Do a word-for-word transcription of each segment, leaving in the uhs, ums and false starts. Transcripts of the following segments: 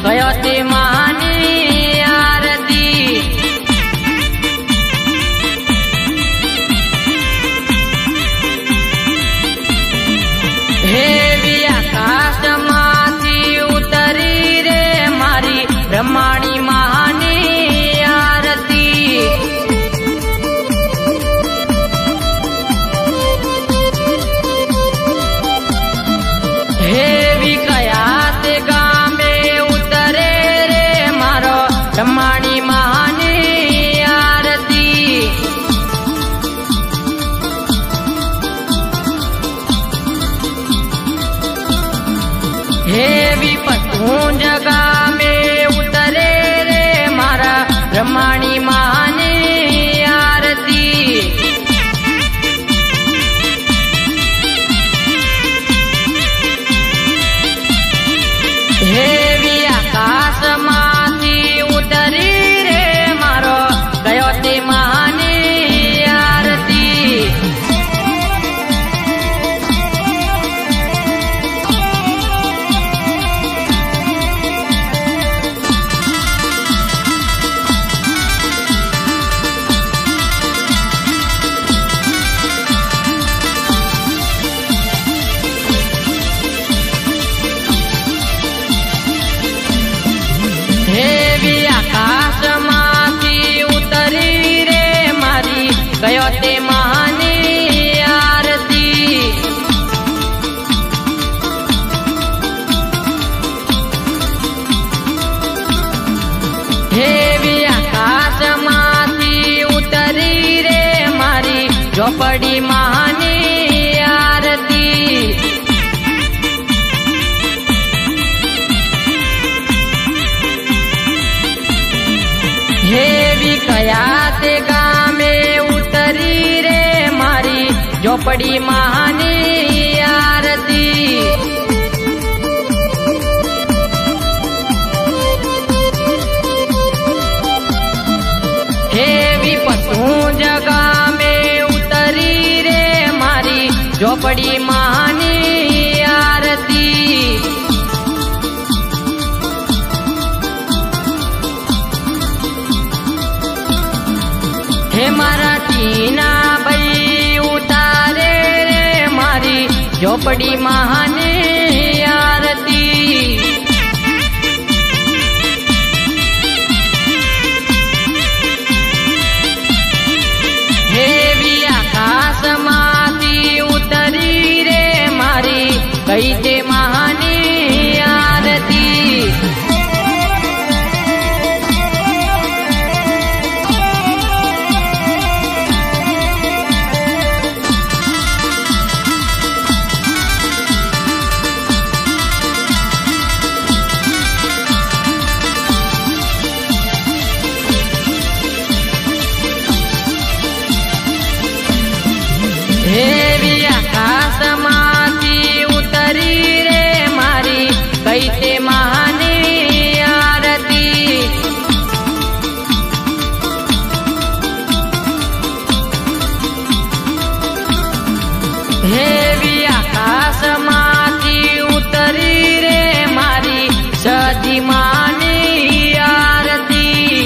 गयो ते महानी आरती। हे आकाश माथी उतरी रे मारी ब्रह्माणी महानी आरती। हे कया ते गामे उतरे रे मारो ब्रह्माणी महानी आरती। हे विपतू जगा में उतरे रे मारा ब्रह्माणी महानी आरती। हे आकाश माथी उतरी रे मारो गयो ते महानी आरती। हे आकाश माथी उतरी रे मारी गयो ते महानी आरती। हे आकाश माथी उतरी रे मारी झोपड़ी महानी आरती। हे कया ते गामे उतरी रे मारी झोपड़ी महानी आरती। हे विपतू जगा में उतरी रे मारी झोपड़ी महानी आरती। हे मारा टीना भाई उतारे रे मारी झोपड़ी महानी आरती। हे आकाश माथी उतरी रे मारी गई ते महानी आरती। हे आकाश माथी उतरी रे मारी गई ते महानी आरती। हे आकाश माथी उतरी रे मारी सदी महानी आरती।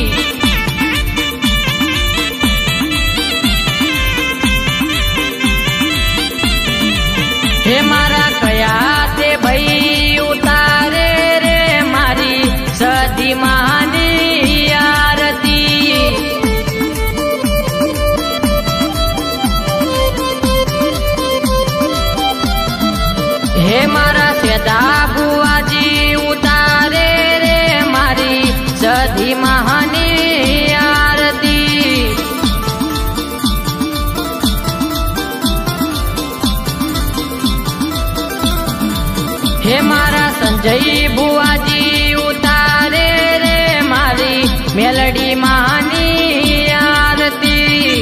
हे मारा कया ते भई उतारे रे मारी सदी महानी आरती। हे मारा सेदा बुआजी उतारे रे मारी सदी महानी आरती। हे मारा संजय बुआजी उतारे रे मारी मेलडी महानी आरती।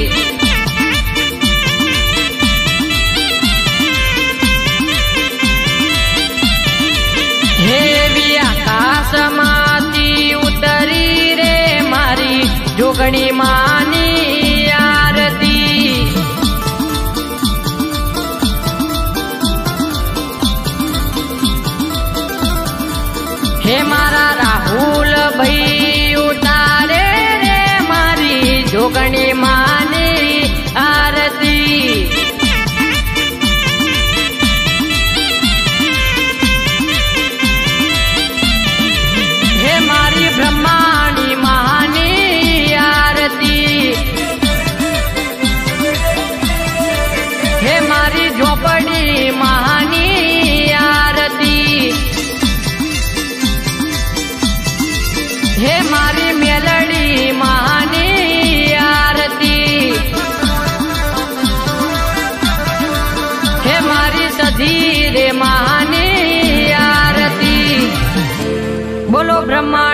हे आकाश माथी उतरी रे मारी जोगणी महानी आरती। हे मारा राहु मारी झोपड़ी महानी आरती, हे मारी मेलड़ी महानी आरती, हे मारी सधी रे महानी आरती। बोलो ब्रह्मा